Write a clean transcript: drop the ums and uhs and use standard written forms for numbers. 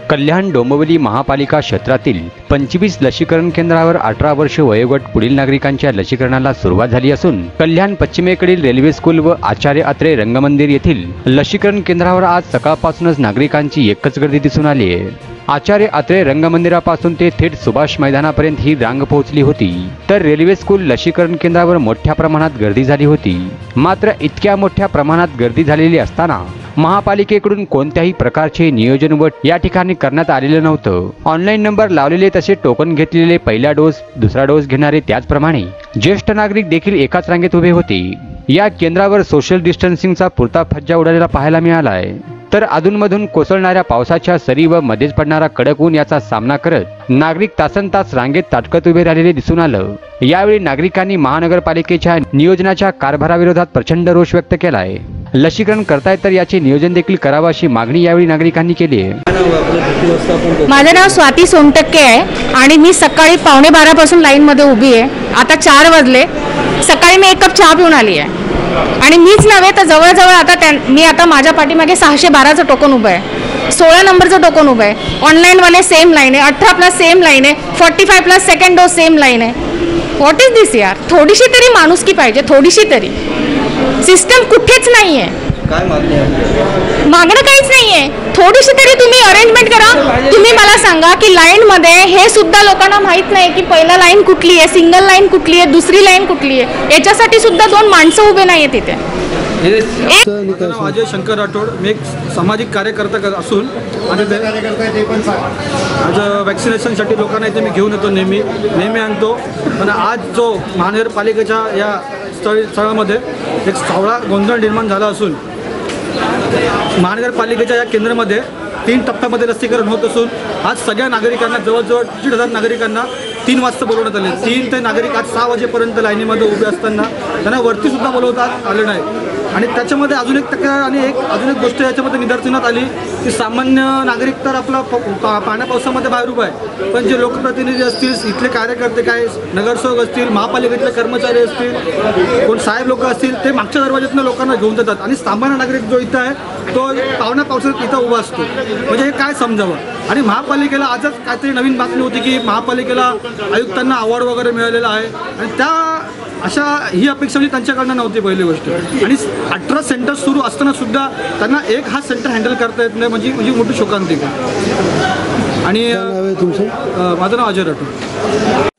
कल्याण डोंबिवली महापालिका क्षेत्रातील 25 लसीकरण केंद्रावर 18 वर्ष वयोगट पुढील नागरिकांच्या लसीकरणाला सुरुवात झाली असून कल्याण पश्चिमेकडील रेल्वे स्कूल व आचार्य अत्रे रंगमंदिर येथील लसीकरण केंद्रावर आज सकाळपासूनच नागरिकांची एकच गर्दी दिसून आली आहे। आचार्य अत्रे रंगमंदिरापासून ते थेट सुभाष मैदानापर्यंत ही रांग पोहोचली होती, तर रेल्वे स्कूल लसीकरण केंद्रावर मोठ्या प्रमाणात गर्दी झाली होती। मात्र इतक्या मोठ्या प्रमाणात गर्दी झालेली असताना महापालिकेकडून कोणत्याही प्रकारचे नियोजन व या ठिकाणी करण्यात आलेलं नव्हतं। ऑनलाईन नंबर लावलेले तसे टोकन घेतलेले पहिला डोस दुसरा डोस घेणारे त्याचप्रमाणे ज्येष्ठ नागरिक देखील एकाच रांगेत उभे होते। या केंद्रावर सोशल डिस्टन्सिंगचा पुरता फज्जा उडालेला पाहायला मिळाला आहे, तर अधूनमधून कोसळणाऱ्या पावसाच्या सरी व मध्येच पडणारा कडक ऊन याचा सामना करत नागरिक तासनतास रांगेत ताटकत उभे राहिलेले दिसून आलं। यावेळी नागरिकांनी महानगरपालिकेच्या नियोजनाच्या कारभाराविरोधात प्रचंड रोष व्यक्त केला आहे। लसीकरण करतायत तर याचे नियोजन देखील करावं अशी मागणी यावेळी नागरिकांनी केली आहे। माझे नाव स्वाती सोनटक्के आहे आणि मी सकाळी 11:15 पासून लाईन मध्ये उभी आहे। आता 4 वाजले। सकाळी मी 1 कप चहा पिऊन आली आहे आणि मीच नव्हे तर जवळजवळ आता मी आता माझ्या पाठीमागे 612चं टोकन उभं आहे, 16 नंबरचं टोकन उभं आहे। ऑनलाईन वाले सेम लाईन आहे, 18+ सेम लाईन आहे, 45+ सेकंड डोस सेम लाईन आहे। व्हॉट इज दिस यार? थोडीशी तरी माणुसकी पाहिजे, थोडीशी तरी। सिस्टम कुठेच नाहीये, काय मागणं काहीच नाहीये। थोडीशी तरी तुम्ही अरेंजमेंट करा। तुम्ही मला सांगा की लाईन मध्ये हे सुद्धा लोकांना माहित नाही की पहिला लाईन कुठली आहे, सिंगल लाईन कुठली आहे, दुसरी लाईन कुठली आहे, याच्यासाठी सुद्धा 2 माणसं उभे नाहीये तिथे। अजय शंकर राठोड, मी एक सामाजिक कार्यकर्ता असून आणि आज वॅक्सिनेशनसाठी लोकांना इथे मी घेऊन येतो, नेहमी आणतो। पण आज जो महानगरपालिकेच्या या स्थळामध्ये एक सावळा गोंधळ निर्माण झाला असून महानगरपालिकेच्या या केंद्रामध्ये 3 टप्प्यामध्ये लसीकरण होत असून आज सगळ्या नागरिकांना जवळजवळ 1,500 नागरिकांना 3 वाजता बोलवण्यात आले। 3 ते नागरिक आज 6 वाजेपर्यंत लाईनीमध्ये उभे असताना त्यांना वरती सुद्धा बोलवतात आले नाही। आणि त्याच्यामध्ये अजून एक तक्रार आणि अजून एक गोष्ट याच्यामध्ये निदर्शनात आली की सामान्य नागरिक तर आपला पाण्या पावसामध्ये बाहेर उभा आहे, पण जे लोकप्रतिनिधी असतील, इथले कार्यकर्ते काय नगरसेवक असतील, महापालिकेतले कर्मचारी असतील, कोण साहेब लोक असतील, ते मागच्या दरवाज्यातून लोकांना घेऊन जातात आणि सामान्य नागरिक जो इथं आहे तो पावण्या पावसात इथं उभा असतो। म्हणजे हे काय समजावं? आणि महापालिकेला आजच काहीतरी नवीन बातमी होती की महापालिकेला आयुक्तांना अवॉर्ड वगैरे मिळालेला आहे आणि त्या अशा ही अपेक्षा म्हणजे त्यांच्याकडनं नव्हती पहिली गोष्ट। आणि 18 सेंटर सुरू असताना सुद्धा त्यांना एक हा सेंटर हँडल करता येत नाही म्हणजे मोठी शोकांतिका। आणि माझं नाव अजय राठोड।